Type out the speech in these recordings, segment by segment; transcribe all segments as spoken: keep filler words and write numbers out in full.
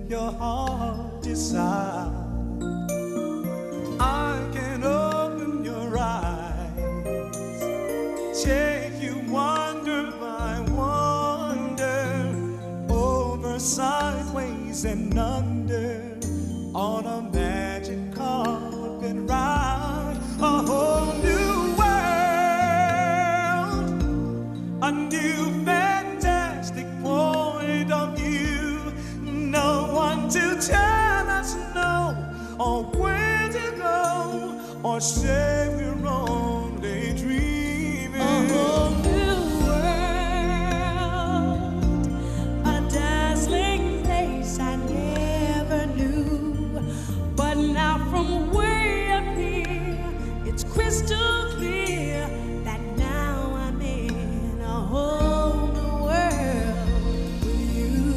your heart desires. I can open your eyes, take you wonder by wonder, over, sideways, and under, on a magic carpet ride. A whole new world, a new fantastic point of view. No one to tell us no, or where to go, or say we're only dreaming. A whole new world, a dazzling place I never knew. But now from way up here, it's crystal clear that now I'm in a whole new world with you.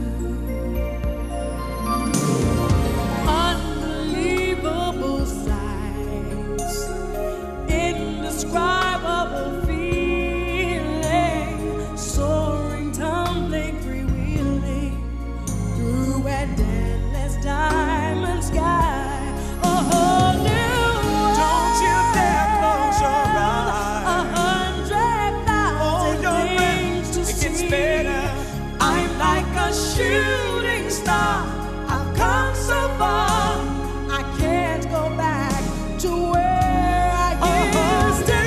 Unbelievable sights, indescribable feeling, soaring, tumbling, freewheeling through a endless diamond sky. A whole new world. Don't you dare close your eyes. A hundred thousand things to it gets see. better. I'm like a shooting star. I've come so far. I can't go back to where I used to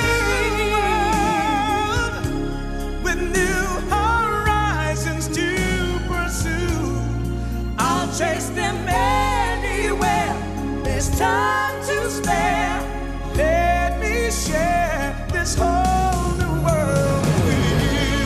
be. With new horizons to pursue, I'll chase them anywhere. There's time to spare. let me share this whole new world with you.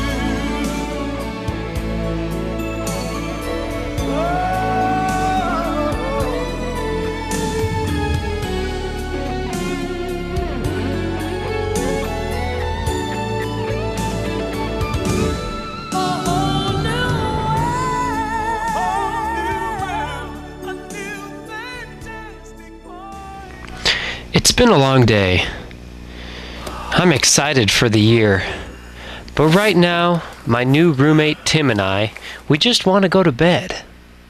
A whole new Whole new world, a new fantastic world. It's been a long day. I'm excited for the year. But right now, my new roommate Tim and I, we just want to go to bed.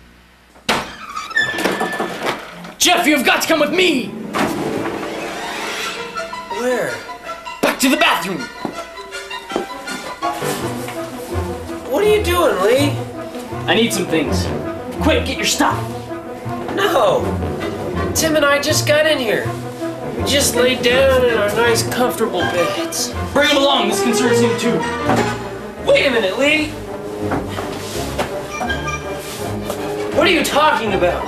Jeff, you've got to come with me! Where? Back to the bathroom! What are you doing, Lee? I need some things. Quick, get your stuff! No! Tim and I just got in here. We just laid down in our nice, comfortable beds. Bring him along, this concerns him too. Wait a minute, Lee! What are you talking about?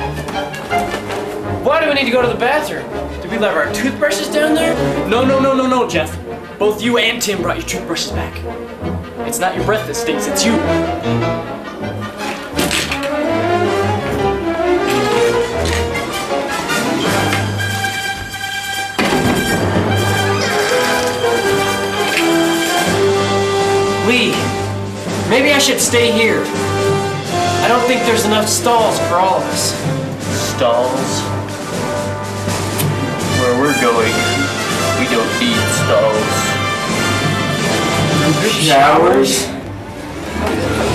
Why do we need to go to the bathroom? Did we leave our toothbrushes down there? No, no, no, no, no, Jeff. Both you and Tim brought your toothbrushes back. It's not your breath that stinks, it's you. Lee, maybe I should stay here. I don't think there's enough stalls for all of us. Stalls? Where we're going, we don't need stalls. Showers?